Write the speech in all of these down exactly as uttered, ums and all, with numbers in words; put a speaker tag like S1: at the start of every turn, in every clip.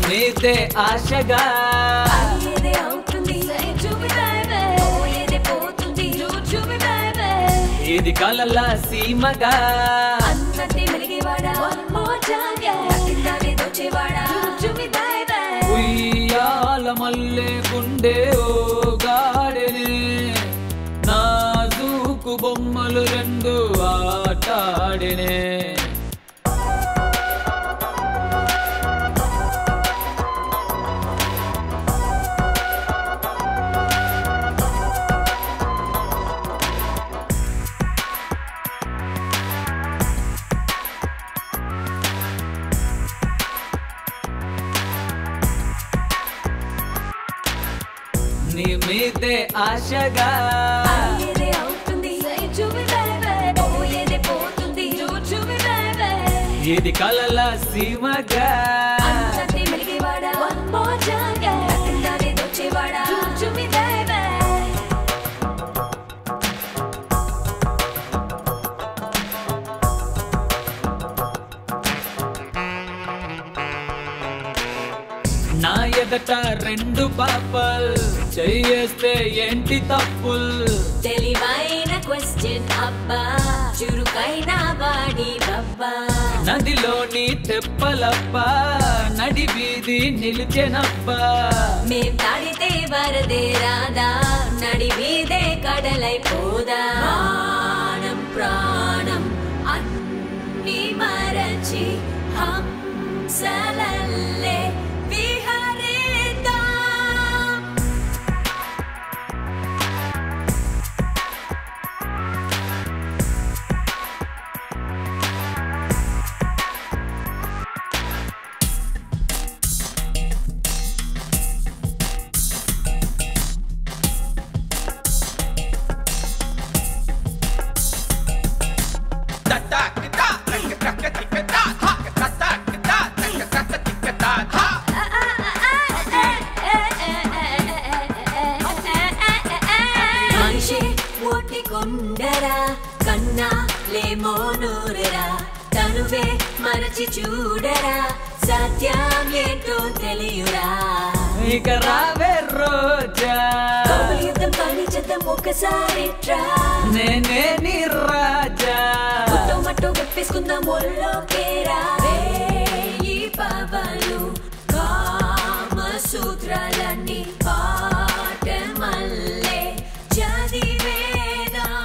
S1: మీదే ఆశగా
S2: ఏదే అవుతుంది ఏదే పోతుంది
S1: ఇది కలల సీమగా
S2: అన్నట్టే మెలిగేవాడా దోచేవాడా
S1: ఉయ్యాల మల్లె గుండె ఓ గాడెనే నాజూకు బొమ్మలు రెండు ఆటాడెనే నీ మీదే ఆశగా
S2: ఏదే అవుతుంది ఏదే పోతుంది
S1: ఇది కలల సీమగా
S2: అన్నట్టే మెలిగేవాడా దోచేవాడా
S1: నా ఎదట రెండు పాపల్ చెయ్యేస్తే ఏంటి తప్పుల్
S2: తెలివైన క్వశ్చన్ అబ్బా చురుకైన బాడీ బబ్బా
S1: నదిలోని తెప్పలప్ప నడి వీధి నిలిచెనప్ప
S2: మేం తాడితే వరదే రాదా నడి వీధే కడలైపోదా ప్రాణం ప్రాణం అన్ని మరచి హంసలల్లే కొండరా కన్నా లేమో నూరరా తనువే మరచి చూడరా సత్యం ఏంటో తెలియురా
S1: ఇక రావే రోజా
S2: యుద్ధం కానీ చేద్దాం ఒకసారి ట్రా
S1: నేనే నీ రాజా
S2: ముట్టో మట్టో వెప్పేసుకుందాం ఒళ్ళోకేరా ఈ పాపాలు కామ సూత్రాలన్నీ పాట మల్లే చదివేదా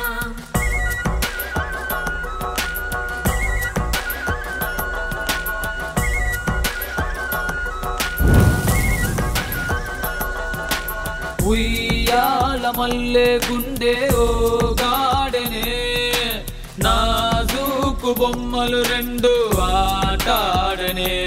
S1: ఉయ్యాల మల్లె గుండె ఓ గాడెనే నాజూకు బొమ్మలు రెండు ఆటాడనే